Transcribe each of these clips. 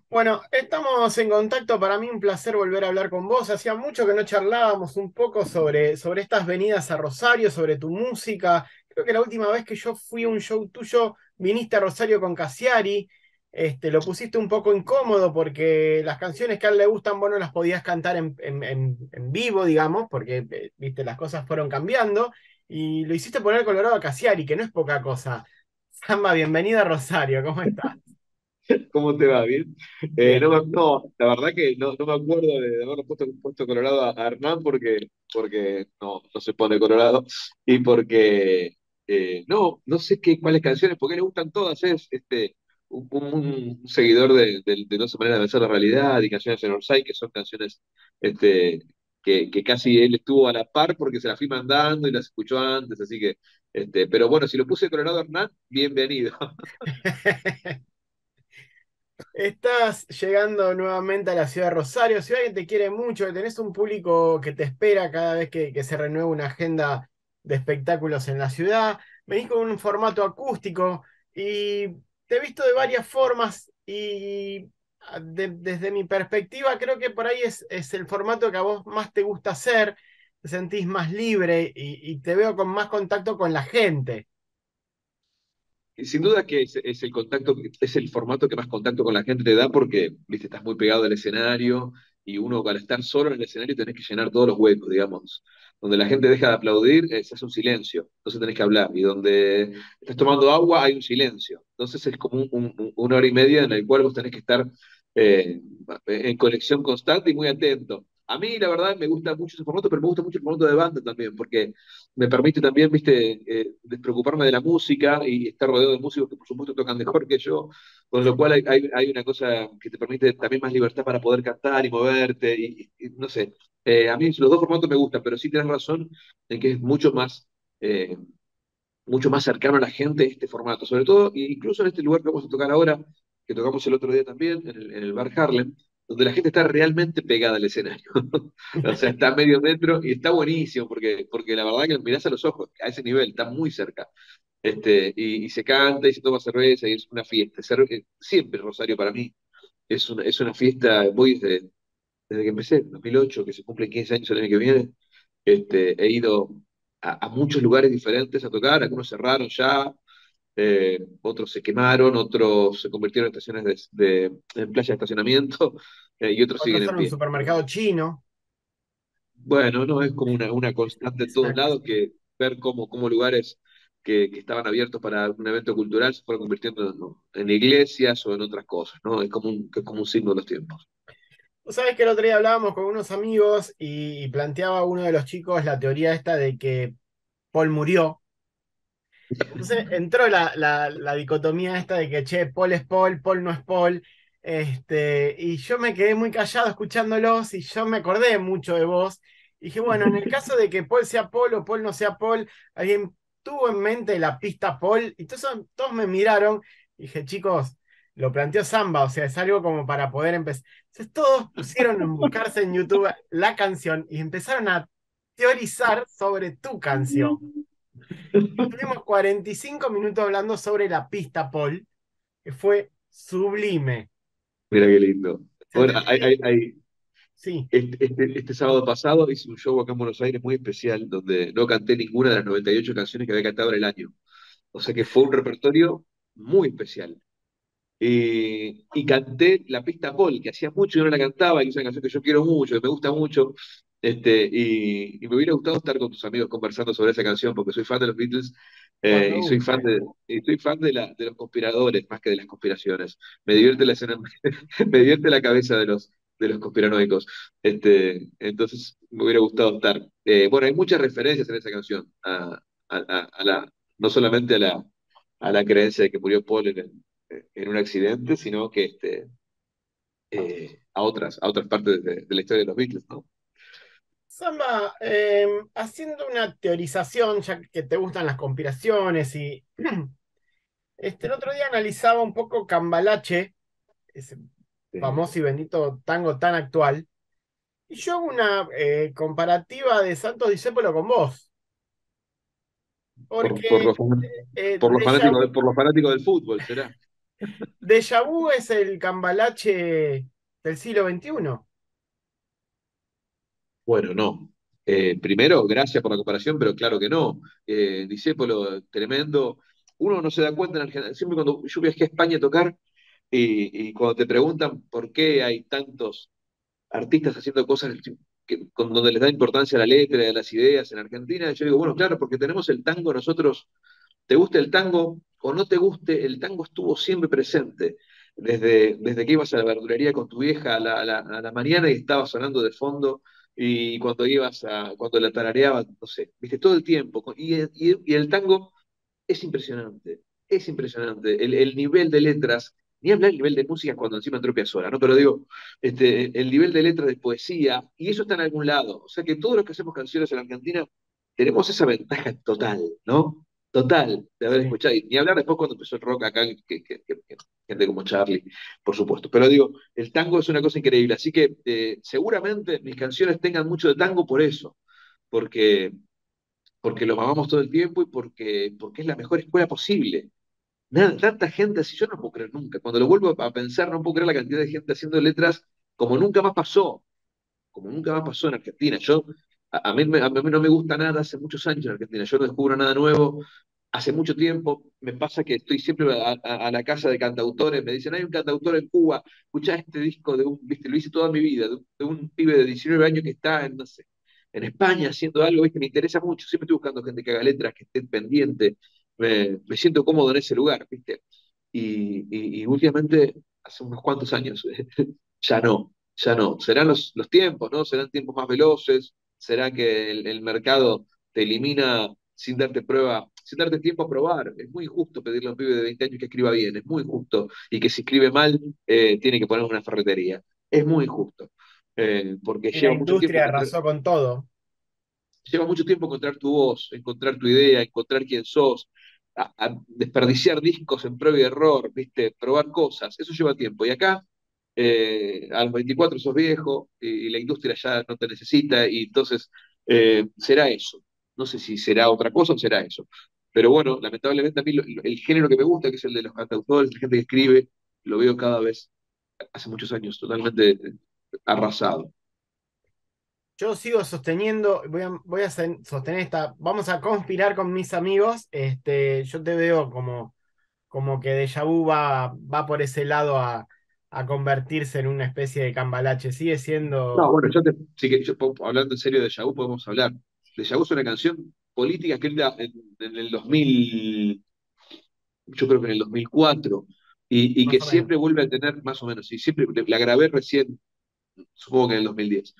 Bueno, estamos en contacto. Para mí un placer volver a hablar con vos. Hacía mucho que no charlábamos un poco sobre estas venidas a Rosario, sobre tu música. Creo que la última vez que yo fui a un show tuyo, viniste a Rosario con Cassiari. Lo pusiste un poco incómodo porque las canciones que a él le gustan, vos no las podías cantar en vivo, digamos, porque, viste, las cosas fueron cambiando. Y lo hiciste poner colorado a Cassiari, que no es poca cosa. Samba, bienvenida a Rosario, ¿cómo estás? ¿Cómo te va? ¿Bien? Bien. No, la verdad que no me acuerdo de haberlo puesto colorado a Hernán porque no se pone colorado y porque no sé cuáles canciones, porque le gustan todas. Es un seguidor de No se manera de vencer la realidad y canciones en Orsay, que son canciones este, que casi él estuvo a la par porque se las fui mandando y las escuchó antes, así que, pero bueno, si lo puse colorado a Hernán, bienvenido. Estás llegando nuevamente a la ciudad de Rosario, ciudad que te quiere mucho, que tenés un público que te espera cada vez que se renueva una agenda de espectáculos en la ciudad. Venís con un formato acústico y te he visto de varias formas y desde mi perspectiva creo que por ahí es el formato que a vos más te gusta hacer, te sentís más libre y te veo con más contacto con la gente. Y sin duda que es el contacto, es el formato que más contacto con la gente te da porque, viste, estás muy pegado al escenario y uno al estar solo en el escenario tenés que llenar todos los huecos, digamos. Donde la gente deja de aplaudir, se hace un silencio, entonces tenés que hablar. Y donde estás tomando agua, hay un silencio. Entonces es como una hora y media en la cual vos tenés que estar eh, en conexión constante y muy atento. A mí, la verdad, me gusta mucho ese formato, pero me gusta mucho el formato de banda también, porque me permite también, viste, despreocuparme de la música y estar rodeado de músicos que por supuesto tocan mejor que yo, con lo cual hay una cosa que te permite también más libertad para poder cantar y moverte, y no sé, a mí los dos formatos me gustan, pero sí tienes razón en que es mucho más cercano a la gente este formato, sobre todo, e incluso en este lugar que vamos a tocar ahora, que tocamos el otro día también, en el bar Harlem, donde la gente está realmente pegada al escenario. O sea, está a medio metro y está buenísimo, porque la verdad que lo mirás a los ojos a ese nivel, está muy cerca. Y se canta y se toma cerveza y es una fiesta. Siempre Rosario para mí es una fiesta, voy desde que empecé, en 2008, que se cumplen 15 años el año que viene. He ido a muchos lugares diferentes a tocar, algunos cerraron ya, otros se quemaron, otros se convirtieron en estaciones en playa de estacionamiento, y otros siguen Otros en son un pie. supermercado chino. Bueno, no, es como una constante en Es todos una lados cosa. que ver cómo lugares que estaban abiertos para un evento cultural se fueron convirtiendo, ¿no?, en iglesias o en otras cosas, ¿no? Es como un signo de los tiempos. Vos sabés que el otro día hablábamos con unos amigos y planteaba uno de los chicos la teoría esta de que Paul murió. Entonces entró la dicotomía esta de que, che, Paul es Paul, Paul no es Paul. Y yo me quedé muy callado escuchándolos y yo me acordé mucho de vos. Y dije, bueno, en el caso de que Paul sea Paul o Paul no sea Paul, alguien tuvo en mente la pista Paul y todos me miraron y dije, chicos, lo planteó Samba, o sea, es algo como para poder empezar. Entonces todos pusieron en buscarse en YouTube la canción y empezaron a teorizar sobre tu canción. Estuvimos 45 minutos hablando sobre la pista, Paul, que fue sublime. Mira qué lindo. Se te Bueno, tenía- Sí, este sábado pasado hice un show acá en Buenos Aires muy especial, donde no canté ninguna de las 98 canciones que había cantado en el año. O sea que fue un repertorio muy especial. Y canté la pista Paul, que hacía mucho que no la cantaba, y es una canción que yo quiero mucho, que me gusta mucho. Y me hubiera gustado estar con tus amigos conversando sobre esa canción, porque soy fan de los Beatles, cuando y soy fan guste. de los conspiradores más que de las conspiraciones. Me divierte la escena, me divierte la cabeza de los conspiranoicos. Entonces me hubiera gustado estar. Bueno, hay muchas referencias en esa canción, no solamente a la creencia de que murió Paul en un accidente, sino que a otras partes de la historia de los Beatles, ¿no? Samba, haciendo una teorización, ya que te gustan las conspiraciones, y el otro día analizaba un poco Cambalache, ese Eh, famoso y bendito tango tan actual, y yo hago una comparativa de Santos Discépolo con vos, por, por porque los, por los Déjà fanáticos, Vu. por los fanáticos del fútbol, será. Déjà Vu es el cambalache del siglo XXI. Bueno, no. Primero, gracias por la comparación, pero claro que no. Discépolo, tremendo. Uno no se da cuenta en Argentina. Siempre cuando yo viajé a España a tocar y cuando te preguntan por qué hay tantos artistas haciendo cosas donde les da importancia a la letra y a las ideas en Argentina, yo digo, bueno, claro, porque tenemos el tango nosotros, te guste el tango o no te guste, el tango estuvo siempre presente. Desde que ibas a la verdulería con tu vieja a la mañana y estaba sonando de fondo, y cuando la tarareabas, no sé, viste, todo el tiempo. Y el tango es impresionante. El nivel de letras, ni hablar del nivel de música cuando encima entró Piazzolla, ¿no? Pero digo, el nivel de letras de poesía, y eso está en algún lado. O sea que todos los que hacemos canciones en Argentina tenemos esa ventaja total, ¿no? Total, de haber Sí. escuchado. Y ni hablar después cuando empezó el rock acá, gente como Charlie, por supuesto. Pero digo, el tango es una cosa increíble. Así que seguramente mis canciones tengan mucho de tango por eso. Porque lo mamamos todo el tiempo y porque es la mejor escuela posible. Nada, tanta gente así, yo no puedo creer nunca. Cuando lo vuelvo a pensar, no puedo creer la cantidad de gente haciendo letras como nunca más pasó en Argentina. A mí no me gusta nada hace muchos años en Argentina, yo no descubro nada nuevo. Hace mucho tiempo me pasa que estoy siempre a la casa de cantautores, me dicen, hay un cantautor en Cuba, escuchá este disco viste, lo hice toda mi vida, de un pibe de 19 años que está en, no sé, en España haciendo algo, viste, me interesa mucho, siempre estoy buscando gente que haga letras, que esté pendiente, me siento cómodo en ese lugar, viste. Y últimamente, hace unos cuantos años, ya no, ya no. Serán los tiempos, ¿no? Serán tiempos más veloces, será que el mercado te elimina sin darte tiempo a probar. Es muy injusto pedirle a un pibe de 20 años que escriba bien, es muy injusto. Y que si escribe mal, tiene que poner una ferretería. Es muy injusto. Porque Y la tiempo industria arrasó con todo. lleva mucho tiempo encontrar tu voz, encontrar tu idea, encontrar quién sos, a desperdiciar discos en prueba y error, ¿viste? Probar cosas, eso lleva tiempo. Y acá, a los 24 sos viejo y la industria ya no te necesita y entonces será eso. No sé si será otra cosa o será eso. Pero bueno, lamentablemente a mí el género que me gusta, que es el de los cantautores, la gente que escribe, lo veo cada vez, hace muchos años, totalmente arrasado. Yo sigo sosteniendo, sostener esta, vamos a conspirar con mis amigos. Yo te veo como que Deja Vu va por ese lado a convertirse en una especie de cambalache. Sigue No, siendo bueno, sí que hablando en serio de Yahoo, podemos hablar. De Yahoo es una canción política escrita en el 2000, yo creo que en el 2004, y más que o menos. siempre vuelve a tener, más o menos, y siempre la grabé recién, supongo que en el 2010.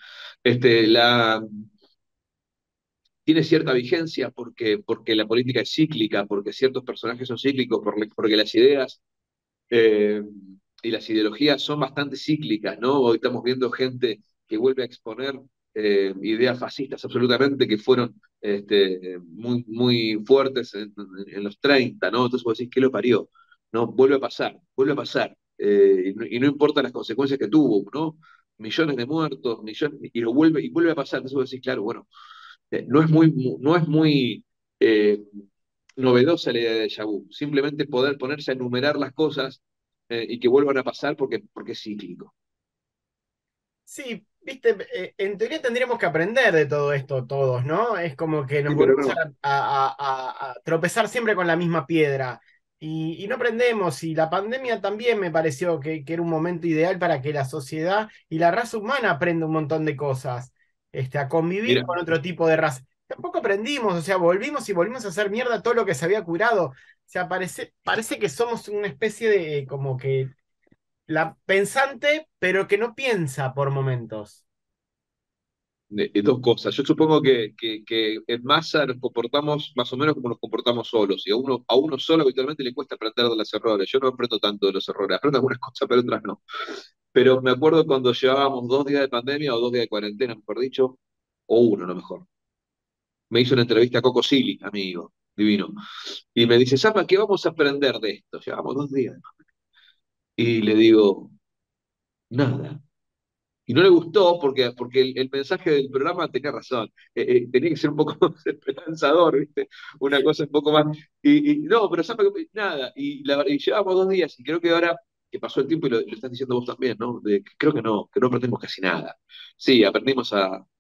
Tiene cierta vigencia porque la política es cíclica, porque ciertos personajes son cíclicos, porque las ideas eh, y las ideologías son bastante cíclicas, ¿no? Hoy estamos viendo gente que vuelve a exponer ideas fascistas absolutamente que fueron muy, muy fuertes en los 30, ¿no? Entonces vos decís, ¿qué lo parió? ¿No? Vuelve a pasar. Y no importa las consecuencias que tuvo, ¿no? Millones de muertos, millones, y vuelve a pasar. Entonces vos decís, claro, bueno, no es muy eh, novedosa la idea de déjà vu, simplemente poder ponerse a enumerar las cosas y que vuelvan a pasar porque es cíclico. Sí, viste, en teoría tendríamos que aprender de todo esto todos, ¿no? Es como que nos Sí, pero volvemos no. a tropezar siempre con la misma piedra y no aprendemos. Y la pandemia también me pareció que era un momento ideal para que la sociedad y la raza humana aprenda un montón de cosas, a convivir Mira, con otro tipo de raza. Tampoco aprendimos, o sea, volvimos a hacer mierda todo lo que se había curado. O sea, parece que somos una especie de como que la pensante, pero que no piensa por momentos. dos cosas. Yo supongo que en masa nos comportamos más o menos como nos comportamos solos. Y a uno solo habitualmente le cuesta aprender de los errores. Yo no aprendo tanto de los errores. Aprendo algunas cosas, pero otras no. Pero me acuerdo cuando llevábamos 2 días de pandemia o 2 días de cuarentena, mejor dicho, o uno, a lo mejor. Me hizo una entrevista a Coco Silly, amigo, divino. Y me dice, Zapa, ¿qué vamos a aprender de esto? Llevamos 2 días. Y le digo, nada. y no le gustó porque el mensaje del programa tenía razón. Tenía que ser un poco más esperanzador, ¿viste? Una cosa un poco más. No, pero ¿sabes qué? Nada. Y llevamos 2 días y creo que ahora que pasó el tiempo y lo estás diciendo vos también, ¿no? Creo que no aprendimos casi nada. Sí, aprendimos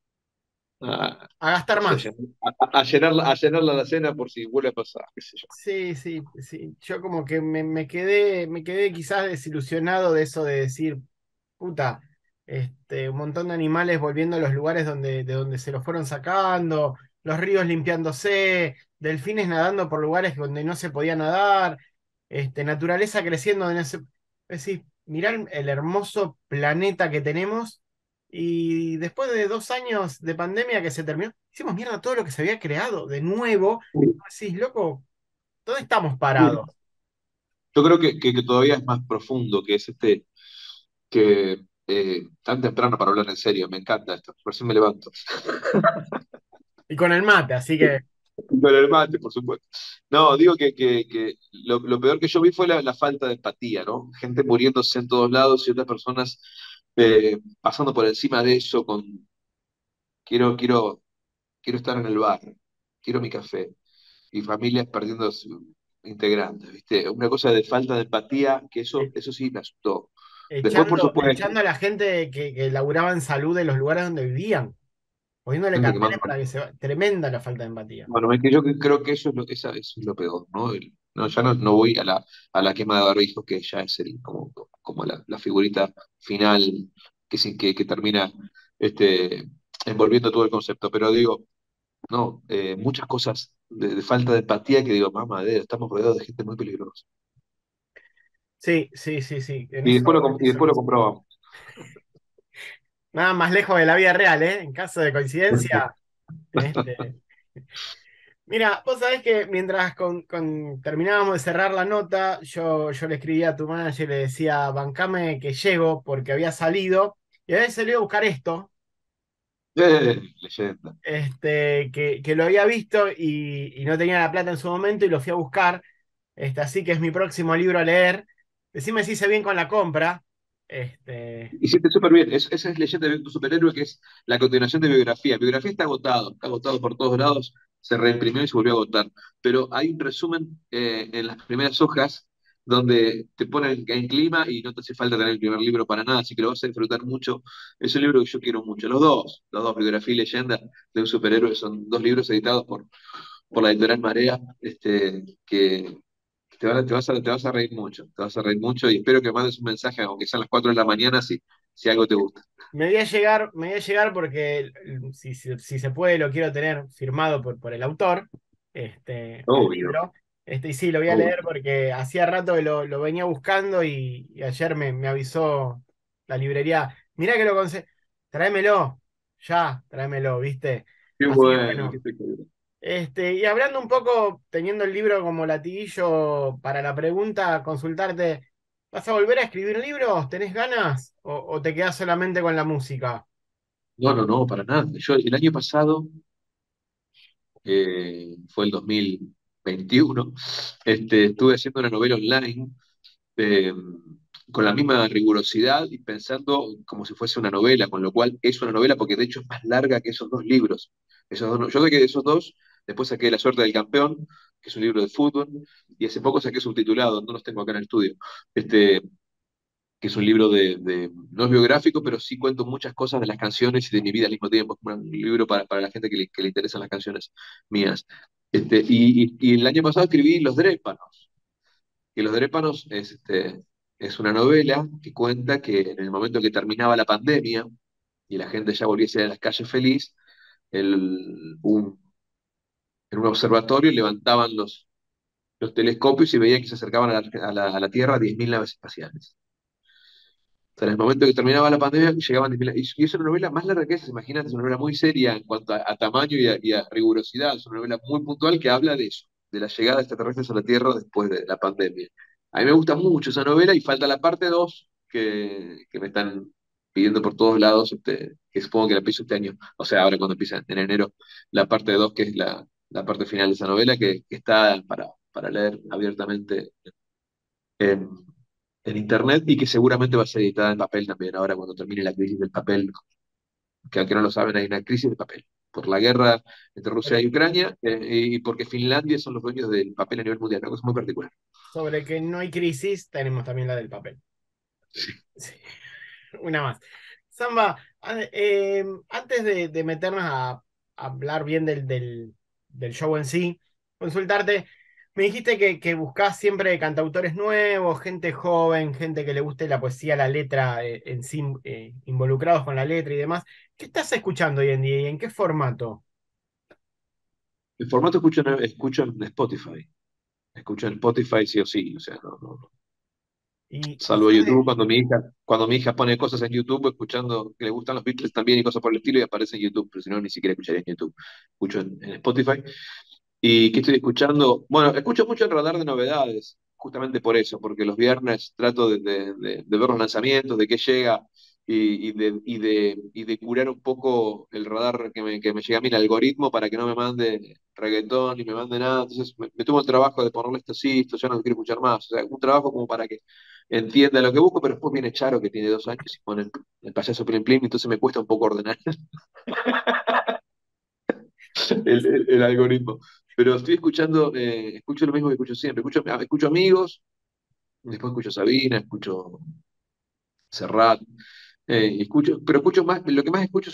A gastar no sé, más. a llenar la alacena por si vuelve a pasar, qué sé yo. Sí, sí, sí. Yo como que me quedé quizás desilusionado de eso de decir, puta, un montón de animales volviendo a los lugares de donde se los fueron sacando, los ríos limpiándose, delfines nadando por lugares donde no se podía nadar, naturaleza creciendo donde no se... Es decir, mirá el hermoso planeta que tenemos y después de 2 años de pandemia que se terminó, hicimos mierda todo lo que se había creado de nuevo. Decís, loco, ¿dónde estamos parados? Yo creo que todavía es más profundo, que es que tan temprano para hablar en serio, me encanta esto, por eso me levanto. Y con el mate, así que Con el mate, por supuesto. No, digo que lo peor que yo vi fue la falta de empatía, ¿no? Gente muriéndose en todos lados y otras personas pasando por encima de eso con quiero, quiero, quiero estar en el bar, quiero mi café, y familias perdiendo integrantes, ¿viste? Una cosa de falta de empatía, que eh, eso sí me asustó. Después, por supuesto, echando a la gente que laburaba en salud de los lugares donde vivían, poniéndole gente carteles quemando. para que se va. Tremenda la falta de empatía. Bueno, es que yo creo que eso es lo peor, ¿no? No, ya no voy a la quema de barbijos, que ya es como la figurita final que termina este, envolviendo todo el concepto. Pero digo, no, muchas cosas de falta de empatía que digo, mamá, estamos rodeados de gente muy peligrosa. Sí, sí, sí, sí. En Y eso, después lo, en com- y eso después lo comprobamos. nada más lejos de la vida real, ¿eh? En caso de coincidencia. este, Mira, vos sabés que mientras terminábamos de cerrar la nota, yo le escribía a tu manager y le decía, bancame que llego porque había salido y había salido a buscar esto, Leyenda. que lo había visto y no tenía la plata en su momento y lo fui a buscar. Así que es mi próximo libro a leer. Decime si hice bien con la compra. Este, Hiciste súper bien. Esa es Leyenda de tu superhéroe, que es la continuación de Biografía. Biografía está agotado por todos lados, se reimprimió y se volvió a agotar. Pero hay un resumen en las primeras hojas donde te ponen en clima y no te hace falta tener el primer libro para nada, así que lo vas a disfrutar mucho. Es un libro que yo quiero mucho. Los dos, Biografía y Leyenda de un superhéroe, son 2 libros editados por la editorial Marea, que te vas a reír mucho, te vas a reír mucho y espero que mandes un mensaje, aunque sean las 4 de la mañana, si algo te gusta. me voy a llegar porque si se puede lo quiero tener firmado por el autor, el Obvio, libro. Y sí, lo voy a leer obvio. porque hacía rato que lo venía buscando y ayer me avisó la librería. Mirá que lo conseguí. Tráemelo, ya, tráemelo, ¿viste? Qué Así que bueno, qué bueno. espectacular. Y hablando un poco, teniendo el libro como latiguillo para la pregunta, consultarte, ¿vas a volver a escribir libros? ¿Tenés ganas? ¿O te quedás solamente con la música? No, no, no, para nada. Yo el año pasado, fue el 2021, estuve haciendo una novela online eh, con la misma rigurosidad y pensando como si fuese una novela, con lo cual es una novela porque de hecho es más larga que esos 2 libros. Yo sé que de esos dos, después saqué La suerte del campeón, que es un libro de fútbol, y hace poco saqué subtitulado, no los tengo acá en el estudio, que es un libro no es biográfico, pero sí cuento muchas cosas de las canciones y de mi vida al mismo tiempo. Es como un libro para la gente que le interesan las canciones mías. Y el año pasado escribí Los Drépanos, que Los Drépanos es una novela que cuenta que en el momento que terminaba la pandemia y la gente ya volviese a las calles feliz, en un observatorio levantaban los telescopios y veían que se acercaban a la Tierra 10.000 naves espaciales. O sea, en el momento que terminaba la pandemia, llegaban 10.000. Y es una novela más larga que esa, imagínate, es una novela muy seria en cuanto a tamaño y a rigurosidad. Es una novela muy puntual que habla de eso, de la llegada de extraterrestres a la Tierra después de la pandemia. A mí me gusta mucho esa novela y falta la parte 2 que me están pidiendo por todos lados, que supongo que la empiezo este año. O sea, ahora cuando empieza en enero, la parte 2 que es la parte final de esa novela, que está para leer abiertamente en internet y que seguramente va a ser editada en papel también, ahora cuando termine la crisis del papel, que aunque no lo saben, hay una crisis de papel. Por la guerra entre Rusia Sobre, y Ucrania, y porque Finlandia son los dueños del papel a nivel mundial, una cosa muy particular. sobre que no hay crisis, tenemos también la del papel. Sí. Una más. Samba, antes de meternos a hablar bien del show en sí, consultarte, me dijiste que buscás siempre cantautores nuevos, gente joven, gente que le guste la poesía, la letra en sí, involucrados con la letra y demás. ¿Qué estás escuchando hoy en día y en qué formato? El formato escucho en Spotify. Escucho en Spotify sí o sí, o sea, no. Y Salvo sos YouTube, de, cuando mi hija pone cosas en YouTube, escuchando que le gustan los Beatles también y cosas por el estilo, y aparece en YouTube, pero si no, ni siquiera escucharía en YouTube. Escucho en Spotify. ¿Y qué estoy escuchando? Bueno, escucho mucho el radar de novedades, justamente por eso, porque los viernes trato de ver los lanzamientos, de qué llega y de curar un poco el radar que me llega a mí, el algoritmo, para que no me mande reggaetón ni me mande nada. Entonces me tomo el trabajo de ponerle esto sí, esto ya no quiero escuchar más. O sea, un trabajo como para que entienda lo que busco, pero después viene Charo, que tiene 2 años, y pone el payaso Plim Plim, entonces me cuesta un poco ordenar el algoritmo. Pero estoy escuchando, escucho lo mismo que escucho siempre. Escucho amigos, después escucho Sabina, escucho Serrat, pero escucho más, lo que más escucho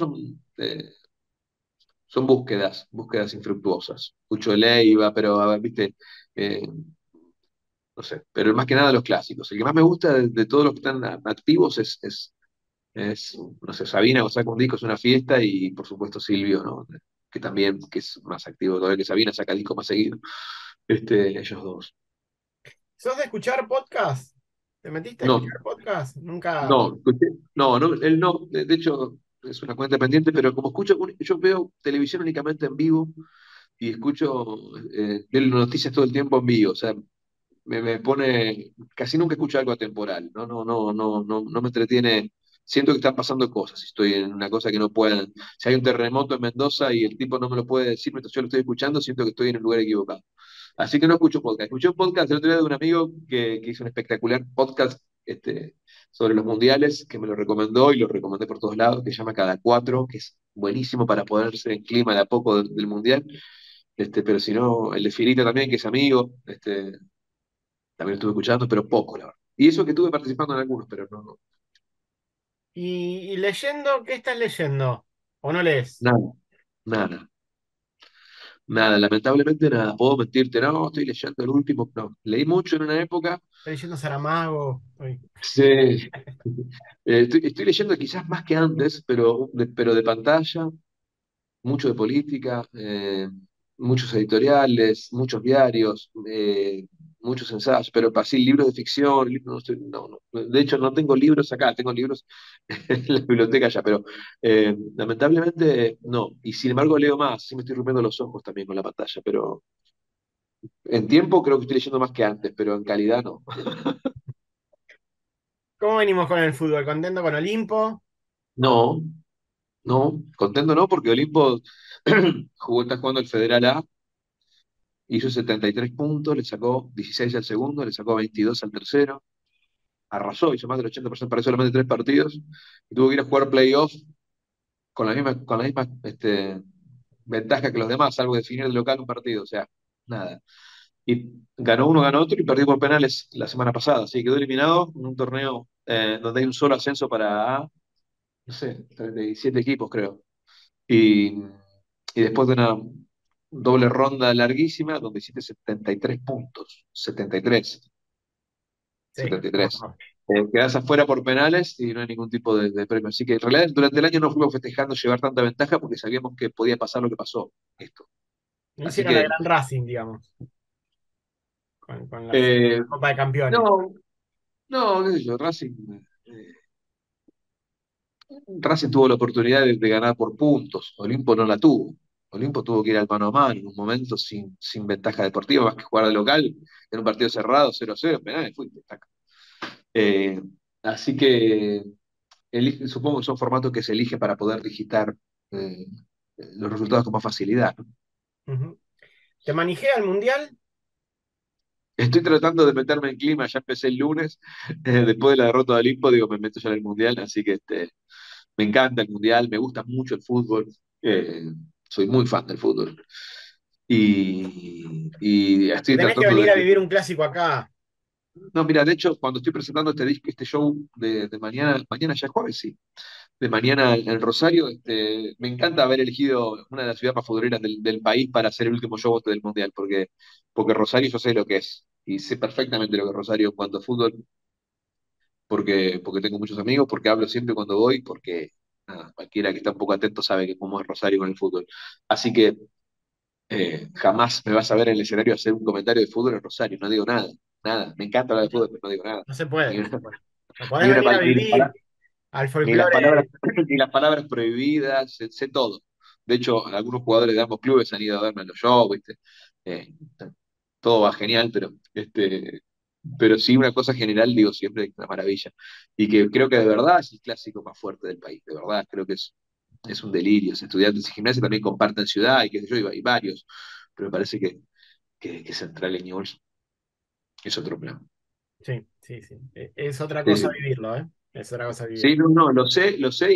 son búsquedas infructuosas. Escucho Leiva, pero a ver, viste, eh, no sé, pero más que nada los clásicos. El que más me gusta de todos los que están activos es, no sé, Sabina, o saca un disco, es una fiesta, y por supuesto Silvio, ¿no? Que también, que es más activo todavía que Sabina, saca disco más seguido. Ellos dos. ¿Sos de escuchar podcast? ¿Te metiste a No, escuchar podcast? Nunca. no, no, él no, de hecho es una cuenta pendiente, pero como yo veo televisión únicamente en vivo y veo noticias todo el tiempo en vivo, o sea, me pone, casi nunca escucho algo atemporal, no me entretiene, siento que están pasando cosas, si estoy en una cosa que no puedan, si hay un terremoto en Mendoza y el tipo no me lo puede decir mientras yo lo estoy escuchando, siento que estoy en el lugar equivocado. Así que no escucho podcast. Escuché un podcast el otro día de un amigo que hizo un espectacular podcast sobre los mundiales, que me lo recomendó y lo recomendé por todos lados, que se llama Cada Cuatro, que es buenísimo para ponerse en clima de a poco del mundial. Pero si no, el de Fierita también, que es amigo, también estuve escuchando, pero poco, la verdad. Y eso que estuve participando en algunos, pero no, Y leyendo, ¿qué estás leyendo? ¿O no lees? nada, nada, nada, lamentablemente nada. Puedo mentirte, no, estoy leyendo el último, no. Leí mucho en una época. Estoy leyendo Saramago. Sí. Estoy leyendo quizás más que antes, pero de pantalla, mucho de política, muchos editoriales, muchos diarios, muchos ensayos, pero así libros de ficción, no, de hecho no tengo libros acá, tengo libros en la biblioteca ya, pero lamentablemente no. Y sin embargo leo más, sí me estoy rompiendo los ojos también con la pantalla, pero en tiempo creo que estoy leyendo más que antes, pero en calidad no. ¿Cómo venimos con el fútbol? ¿Contento con Olimpo? No, no, contento no, porque Olimpo está jugando el Federal A, hizo 73 puntos, le sacó 16 al segundo, le sacó 22 al tercero, arrasó, hizo más del 80% para solamente 3 partidos, y tuvo que ir a jugar playoff con la misma ventaja que los demás, salvo definir de local un partido, o sea, nada. Y ganó uno, ganó otro y perdió por penales la semana pasada, así que quedó eliminado en un torneo donde hay un solo ascenso para A, no sé, 37 equipos creo. Y, y después de una doble ronda larguísima, donde hiciste 73 puntos, 73, Sí. 73. Quedás afuera por penales y no hay ningún tipo de premio. Así que en realidad durante el año no fuimos festejando llevar tanta ventaja porque sabíamos que podía pasar lo que pasó. Esto. No Así hicieron la que, gran Racing, digamos, con la eh, Copa de Campeones. no, no, qué sé yo, eh, Racing tuvo la oportunidad de ganar por puntos, Olimpo no la tuvo. Olimpo tuvo que ir al mano a mano en un momento sin ventaja deportiva, más que jugar de local, en un partido cerrado, 0-0, penales, fuiste, taca. Eh, Así que supongo que son formatos que se eligen para poder digitar eh, los resultados con más facilidad, ¿no? Ujú. ¿Te manejé al Mundial? Estoy tratando de meterme en clima, ya empecé el lunes, después de la derrota de Olimpo, digo, me meto ya en el Mundial, así que me encanta el Mundial, me gusta mucho el fútbol, eh, soy muy fan del fútbol. Y estoy Tenés que tratando venir de... a vivir un clásico acá. No, mira, de hecho, cuando estoy presentando este disco, este show de mañana, mañana ya es jueves, sí, de mañana en Rosario, me encanta haber elegido una de las ciudades más futboleras del país para hacer el último show del Mundial, porque Rosario yo sé lo que es, y sé perfectamente lo que es Rosario en cuanto a fútbol, porque tengo muchos amigos, porque hablo siempre cuando voy, porque nada, cualquiera que está un poco atento sabe que cómo es Rosario con el fútbol. Así que jamás me vas a ver en el escenario hacer un comentario de fútbol en Rosario, no digo nada, nada. Me encanta hablar de fútbol, pero no digo nada. No se puede, Ni no se una, puede. No podés ni una venir a pal- ni las vivir palabras, al ni las palabras, folclore. ni las palabras prohibidas, sé todo. De hecho, algunos jugadores de ambos clubes han ido a verme en los shows, ¿viste? Eh, todo va genial, pero sí una cosa general, digo siempre que es una maravilla. Y que creo que de verdad es el clásico más fuerte del país, de verdad, creo que es un delirio. Los estudiantes de gimnasia también comparten ciudad y qué sé yo, y varios, pero me parece que Central y Newell's es otro plan. Sí, sí, sí. Es otra Sí, cosa sí. vivirlo, ¿eh? Es otra cosa Sí, vivirlo. no, no, lo sé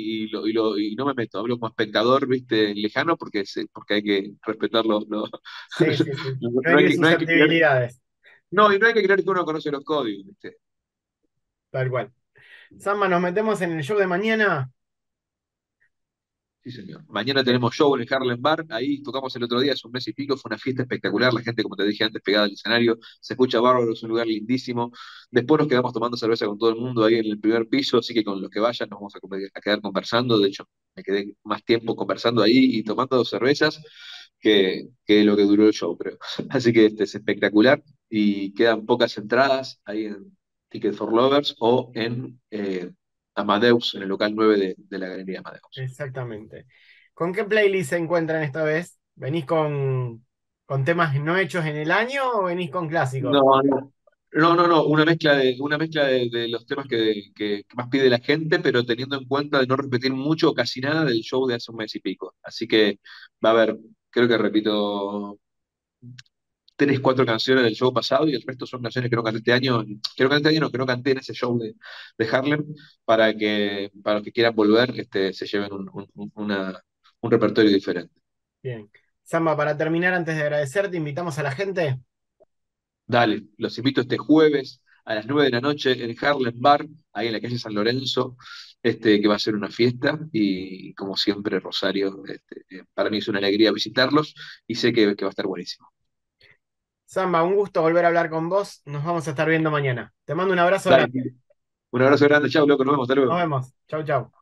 y no me meto, hablo como espectador, viste, lejano porque hay que respetar Sí, sí, sí. No no hay herir que, no hay que creer, susceptibilidades, no, y no hay que creer que uno conoce los códigos, viste. tal cual. Samba, nos metemos en el show de mañana. Sí, señor. Mañana Eh, tenemos show en el Harlem Bar, ahí tocamos el otro día, hace un mes y pico, fue una fiesta espectacular, la gente, como te dije antes, pegada al escenario, se escucha bárbaro, es un lugar lindísimo. Después nos quedamos tomando cerveza con todo el mundo ahí en el primer piso, así que con los que vayan nos vamos a quedar conversando, de hecho, me quedé más tiempo conversando ahí y tomando cervezas que lo que duró el show, creo. Así que es espectacular y quedan pocas entradas ahí en Ticket for Lovers o en Amadeus, en el local 9 de la Galería Amadeus. Exactamente. ¿Con qué playlist se encuentran esta vez? ¿Venís con temas no hechos en el año o venís con clásicos? No, no. No, no, no, una mezcla de los temas que más pide la gente, pero teniendo en cuenta de no repetir mucho o casi nada del show de hace un mes y pico. Así que va a haber, creo que repito tres, cuatro canciones del show pasado y el resto son canciones que no canté este año, que no canté este año, no, que no canté en ese show de Harlem, para los que quieran volver, se lleven un repertorio diferente. Bien. Samba, para terminar, antes de agradecerte, invitamos a la gente. Dale, los invito este jueves a las 9 de la noche en Harlem Bar, ahí en la calle San Lorenzo, que va a ser una fiesta y como siempre Rosario, para mí es una alegría visitarlos y sé que va a estar buenísimo. Samba, un gusto volver a hablar con vos. Nos vamos a estar viendo mañana. Te mando un abrazo Dale, grande. un abrazo grande, chao, loco, nos vemos, hasta Nos luego. vemos. Chau, chau.